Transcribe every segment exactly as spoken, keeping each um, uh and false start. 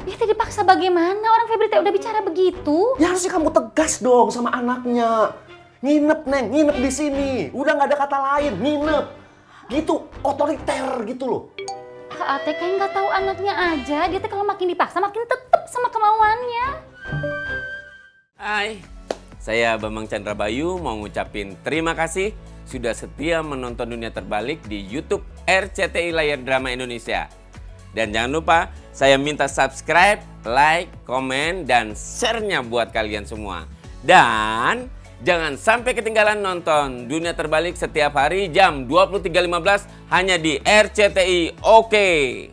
Ya tadi dipaksa bagaimana? Orang Febri teh udah bicara begitu. Ya harusnya kamu tegas dong sama anaknya. Nginep, Neng, nginep di sini. Udah nggak ada kata lain, nginep. Gitu, otoriter gitu loh. Ah, teh kayak nggak tahu anaknya aja. Dia teh kalau makin dipaksa makin tetep sama kemauannya. Hai, saya Bambang Chandra Bayu mau ngucapin terima kasih sudah setia menonton Dunia Terbalik di YouTube R C T I Layar Drama Indonesia. Dan jangan lupa saya minta subscribe, like, komen, dan share-nya buat kalian semua. Dan jangan sampai ketinggalan nonton Dunia Terbalik setiap hari jam dua puluh tiga lima belas hanya di R C T I. Oke.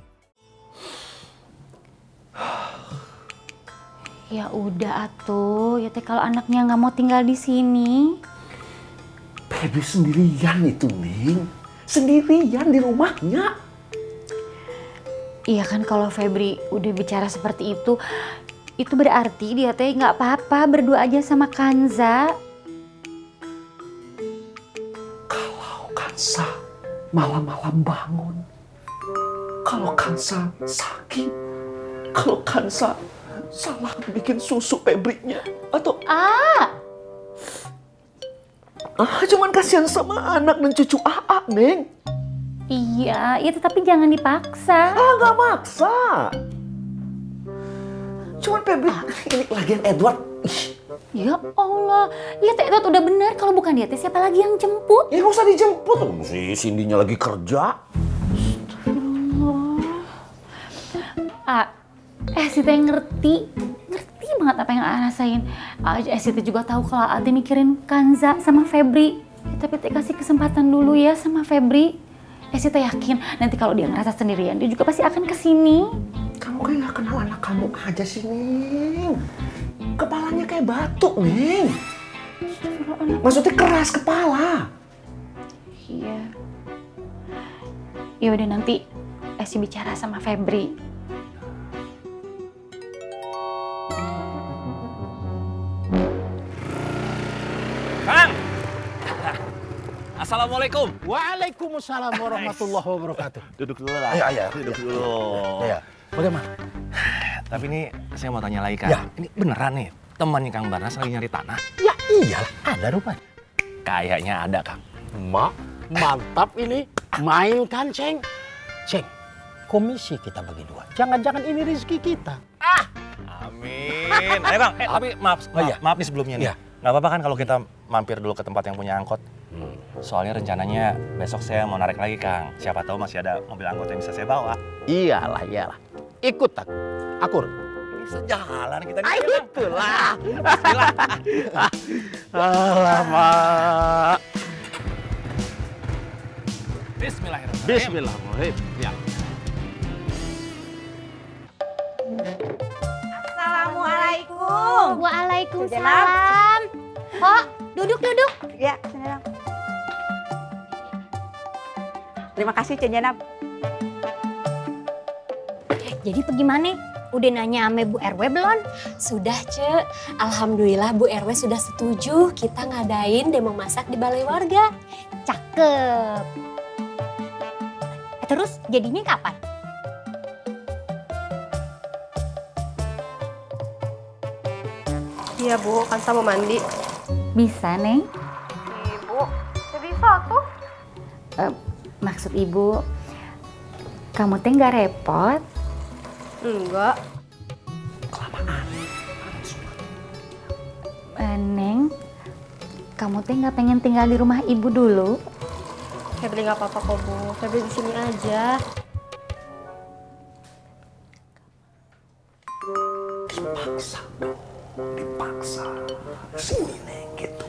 Ya udah atuh, ya teh kalau anaknya nggak mau tinggal di sini. Febri sendirian itu, Ning. Sendirian di rumahnya. Iya kan kalau Febri udah bicara seperti itu, itu berarti dia teh nggak apa-apa berdua aja sama Kanza. Kalau Kansa malam-malam bangun, kalau Kansa sakit, kalau Kansa salah bikin susu Febrinya, atau Ah, ah cuman kasihan sama anak dan cucu A A, Neng. iya, ya tetapi jangan dipaksa. Ah, nggak maksa. Cuman Febri, ini lagian Edward. Ih, Ya Allah, ya teh Edward udah benar kalau bukan dia teh siapa lagi yang jemput? ya nggak usah dijemput. Oh, si Cindy-nya lagi kerja. Ah, eh si teh ngerti, ngerti banget apa yang A rasain. Ah, eh si teh juga tahu kalau Ate mikirin Kanza sama Febri. Ya, tapi teh kasih kesempatan dulu ya sama Febri. Eh si teh yakin nanti kalau dia ngerasa sendirian dia juga pasti akan kesini. Kamu kayak nggak kenal anak kamu aja sih, Neng. Kepalanya kayak batu, Neng. Maksudnya keras kepala. Iya. Ya udah nanti Esi bicara sama Febri. Kang! Assalamualaikum. Waalaikumsalam warahmatullahi wabarakatuh. Duduk dulu lah. Ayo, ayo. Duduk dulu. Ya, bagaimana? Tapi ini saya mau tanya lagi, Kang. Ya. Ini beneran nih, temannya Kang Barnas lagi nyari tanah? Ya iyalah, ada rupanya. Kayaknya ada, Kang. Mak, mantap ini. Main kan, Ceng? Ceng, komisi kita bagi dua. Jangan-jangan ini rezeki kita. Amin. Ayo, Kang. Eh, tapi maaf, Oh, maaf, iya. maaf nih sebelumnya nih. Iya. Nggak apa-apa kan kalau kita mampir dulu ke tempat yang punya angkot? Soalnya rencananya besok saya mau narik lagi, Kang. Siapa tahu masih ada mobil angkot yang bisa saya bawa. Iyalah, iyalah. Ikut tak? Akur. Ini sejalan kita nih. Ah, ya, Kang. itulah. Bismillah. Alamak. Bismillahirrahmanirrahim. Bismillahirrahmanirrahim. Ya. Assalamualaikum. Waalaikumsalam. Oh, duduk duduk. Ya, Jenab. Terima kasih, Cen Jenab. Jadi bagaimana? Udah nanya sama Bu R W belum? Sudah, Ce. Alhamdulillah Bu R W sudah setuju kita ngadain demo masak di balai warga. Cakep. Eh, terus jadinya kapan? Iya Bu, kan sama mandi. Bisa, Neng? Ibu, ya bisa tuh. Eh, maksud Ibu, kamu teh nggak repot? Enggak. Eh, Neng, kamu teh nggak pengen tinggal di rumah Ibu dulu? Febri nggak apa-apa kok Bu, Febri di sini aja. Dipaksa dong, dipaksa. Sini, Neng, gitu.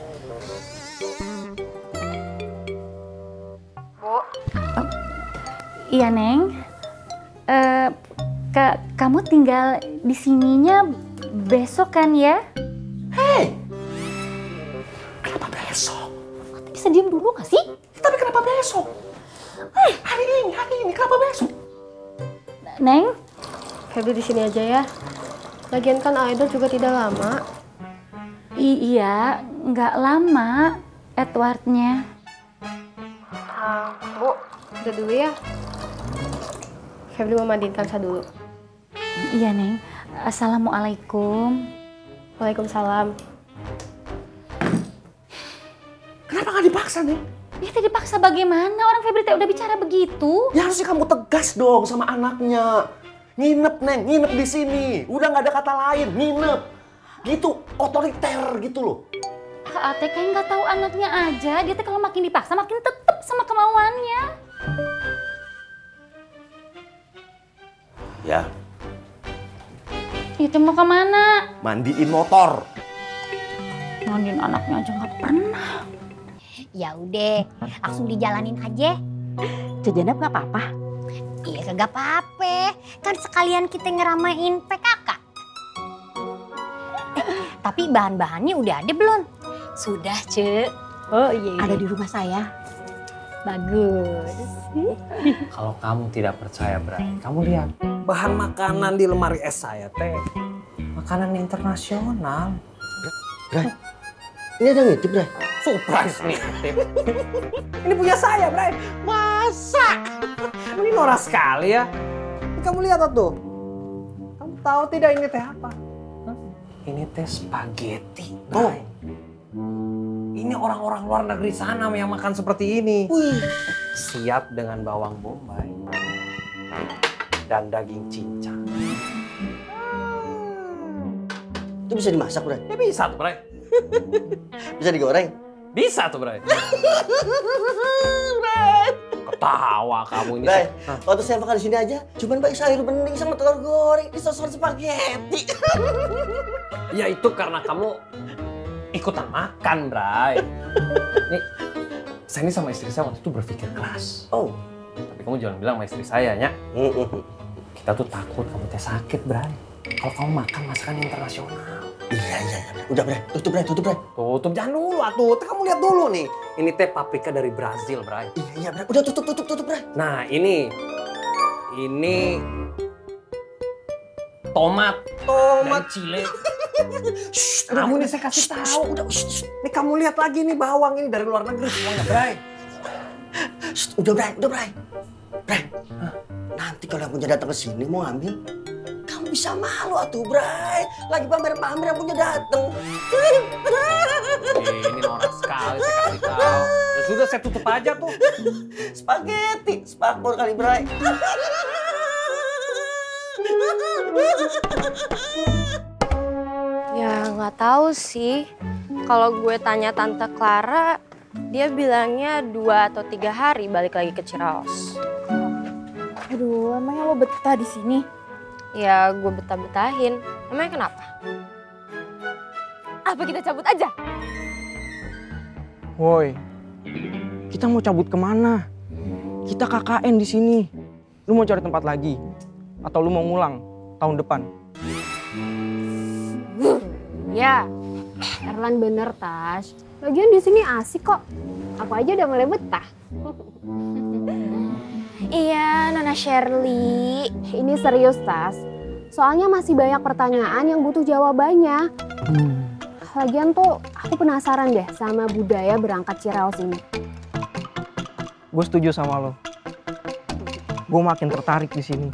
Bu, Iya, Neng. Eh, ka- kamu tinggal di sininya besok kan ya? Hei, kenapa besok? Bisa diem dulu nggak sih? Tapi kenapa besok? Eh, hari ini, hari ini, kenapa besok? Neng, Febri di sini aja ya. Lagian kan Idol juga tidak lama. I- iya, nggak lama Edwardnya. Ah, Bu, udah dulu ya. Febri mau mandiin Kansa dulu. Iya, Neng. Assalamualaikum. Waalaikumsalam. Kenapa nggak dipaksa, Neng? Ya tadi dipaksa bagaimana? Orang Febri teh udah bicara begitu. Ya harusnya kamu tegas dong sama anaknya. Nginep, Neng, nginep di sini. Udah nggak ada kata lain, nginep. Gitu, otoriter gitu loh. Ah, teh kayak nggak tahu anaknya aja. Dia teh kalau makin dipaksa makin tetep sama kemauannya. Ya, Itu mau kemana? mandiin motor. Mandiin anaknya aja nggak pernah. Ya udah, langsung dijalanin aja. Cejenap nggak apa-apa. Iya kagak apa-apa. Kan sekalian kita ngeramain P K K. Eh, tapi bahan-bahannya udah ada belum? Sudah, Ce. Oh iya. Ada di rumah saya. Bagus. Kalau kamu tidak percaya, Bray, kamu lihat. Bahan makanan di lemari es saya teh makanan internasional. Bray, ini ada ngitip, Bray. Surprise nih, Tip. Ini punya saya, Bray. Masa? Ini norak sekali ya. Ini kamu lihat tuh. Kamu tahu tidak ini teh apa? Hah? Ini teh spaghetti, Bray. Ini orang-orang luar negeri sana yang makan seperti ini. Wih. Siap dengan bawang bombay dan daging cincang. Itu bisa dimasak, Bray? Ya bisa tuh, Bray. Bisa digoreng? Bisa tuh, Bray. Bray. Ketawa kamu ini. Bray, waktu saya makan di sini aja, cuman pakai sayur bening sama telur goreng di sosor spaghetti. Ya itu karena kamu ikutan makan, Bray. Nih, saya ini sama istri saya waktu itu berpikir keras. Oh. Tapi kamu jangan bilang sama istri saya, ya. Kita tuh takut kamu teh sakit, Bray. Kalau kamu makan masakan internasional. Iya, iya, iya. Udah, Bray. Tutup, Bray. Tutup, Bray. Tutup, jangan dulu, atuh. Teh, kamu lihat dulu nih. Ini teh paprika dari Brazil, Bray. Iya, iya, Bray. Udah, tutup, tutup, tutup, Bray. Nah, ini. Ini. Tomat. Tomat. Dari Chile. Shh, kamu nih saya kasih tahu. Udah, shh, nih kamu lihat lagi nih bawang ini dari luar negeri semuanya, Bray. Shh, udah, Bray. Udah, Bray. Bray. Hah? Nanti kalau yang punya datang ke sini mau ambil, kamu bisa malu atuh, Bray. Lagi pamer-pamer yang punya datang. Ini norak sekali saya kasih tahu. Ya sudah saya tutup aja tuh. Spaghetti, spakbor kali, Bray. Ya nggak tahu sih. Kalau gue tanya Tante Clara, dia bilangnya dua atau tiga hari balik lagi ke Ciraos. Aduh, emangnya lo betah di sini? Ya gue betah-betahin. Emangnya kenapa? Apa kita cabut aja? Woi, kita mau cabut kemana? Kita K K N di sini. Lu mau cari tempat lagi? Atau lu mau ngulang tahun depan? Ya, Erlan bener, Tas. Lagian di sini asik kok. Aku aja udah mulai betah. Iya, Nona Shirley. Ini serius, Tas. Soalnya masih banyak pertanyaan yang butuh jawabannya. Hmm. Lagian tuh aku penasaran deh sama budaya berangkat Ciraos ini. Gue setuju sama lo. Gue makin tertarik di sini.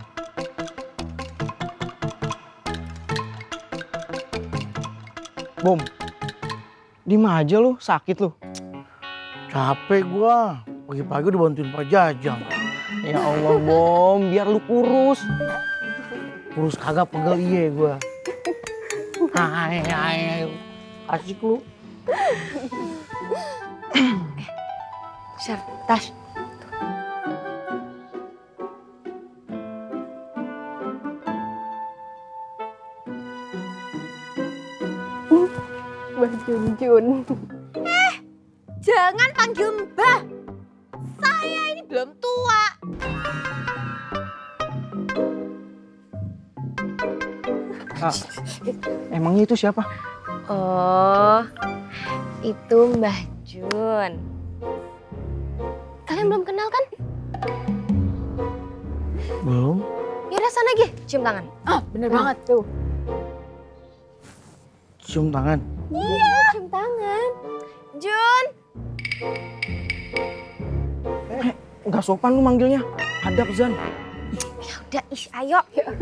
Bom, diem aja lu, sakit lu. Capek gua, pagi-pagi udah bantuin Pak Jajang. Ya Allah, Bom, biar lu kurus. Kurus kagak, pegel iye gua. Hai, hai, hai. Asik lu. Shir, Tas. Mbah Junjun. Eh, jangan panggil Mbah. Saya ini belum tua. Ah, emangnya itu siapa? Oh, itu Mbah Jun. Kalian belum kenal kan? Belum. Yaudah sana lagi, cium tangan. Ah, bener nah. banget tuh. Cium tangan. Iya, cium tangan. Jun. Eh, nggak sopan lu manggilnya. Hadap, Zan. Ya udah, ih, ayo.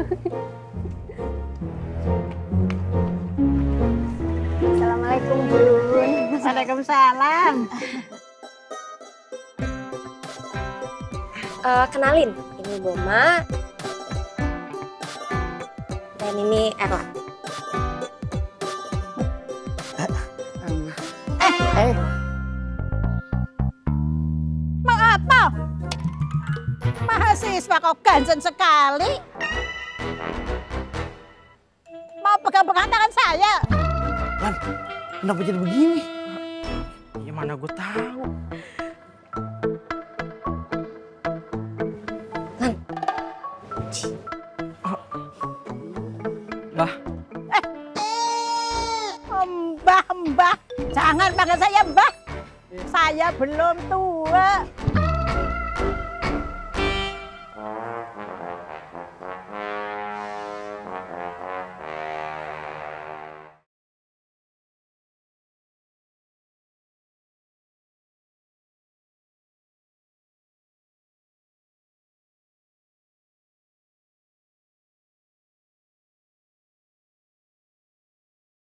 Assalamualaikum, Bun. Waalaikumsalam. Eh, kenalin, ini Boma. Dan ini Erla. Eh, mau apa? Mahasiswa kok ganjen sekali. Mau pegang-pegang tangan saya? Lan, kenapa jadi begini? Ya mana gue tahu. Lan. Lah. Eh, Mbah, Mbah. Jangan panggil saya Mbah. Saya belum tua.